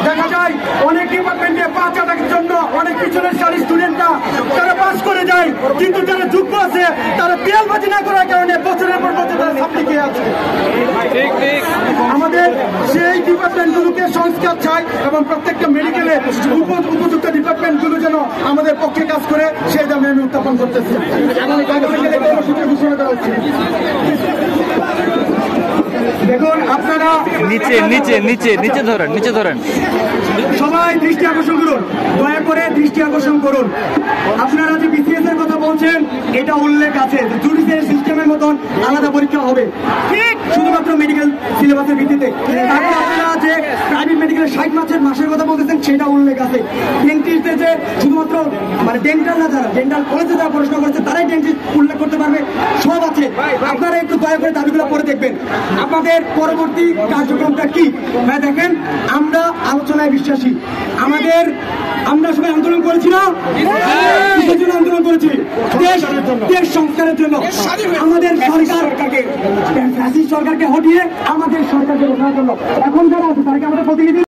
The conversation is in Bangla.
দেখা যায় অনেক ডিপার্টমেন্টে 5 টাকার জন্য অনেক পিছনের সারি স্টুডেন্টরা তারা পাস করে যায়, কিন্তু যারা যোগ্য আছে তারা তেলবাজি না করার কারণে বছরের পর বছর তারা ছাত্রী খেয়ে আছে। আমাদের সেই ডিপার্টমেন্টগুলোকে সংস্কার চাই এবং প্রত্যেকটা মেডিকেলে উপযুক্ত ডিপার্টমেন্টগুলো যেন আমাদের পক্ষে কাজ করে সেই দামে আমি উত্থাপন করতেছি এবং আগামীকালে কর্মসূচি ঘোষণা করা হচ্ছে। দেখুন আপনারা নিচে নিচে নিচে নিচে ধরেন, নিচে ধরেন, সবাই দৃষ্টি আকর্ষণ করুন, দয়া করে দৃষ্টি আকর্ষণ করুন। আপনারা যে বিসিএস এর কথা বলছেন এটা উল্লেখ আছে জুডিশিয়ারি সিস্টেমের মতন আলাদা পরীক্ষা হবে, ঠিক শুধুমাত্র মেডিকেল সিলেবাসের ভিত্তিতে। তারপর আপনারা যে প্রাইভেট মেডিকেলের 60 মাসের কথা বলতেছেন সেটা উল্লেখ আছে। ডেন্টিস্টে যে শুধুমাত্র মানে ডেন্টাল না, যারা ডেন্টাল কলেজে যারা পড়াশোনা করেছে তারাই ডেন্টিস্ট উল্লেখ করতে পারবে, সব আছে। আপনারা একটু দয়া করে দাবিগুলো পড়ে দেখবেন আপনাদের পরবর্তী কার্যক্রমটা কি। ভাই দেখেন, আমরা আলোচনায় বিশ্বাসী। আমরা সবাই আন্দোলন করেছি না, কিসের জন্য আন্দোলন করেছি? দেশ সংস্কারের জন্য। আমাদের সরকারকে হটিয়ে আমাদের সরকারকে রোখার জন্য। এখন যারা আছে তাদেরকে আমাদের প্রতিনিধি